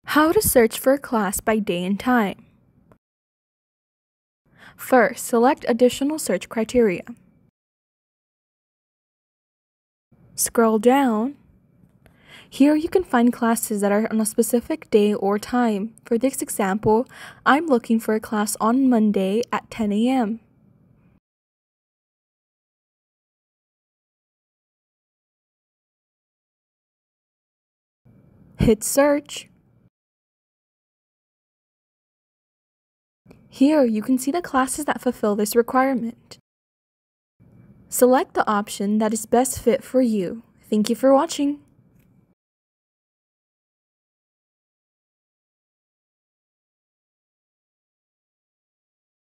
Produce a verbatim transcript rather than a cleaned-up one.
How to search for a class by day and time. First, select additional search criteria. Scroll down. Here you can find classes that are on a specific day or time. For this example, I'm looking for a class on Monday at ten A M Hit search. Here you can see the classes that fulfill this requirement. Select the option that is best fit for you. Thank you for watching.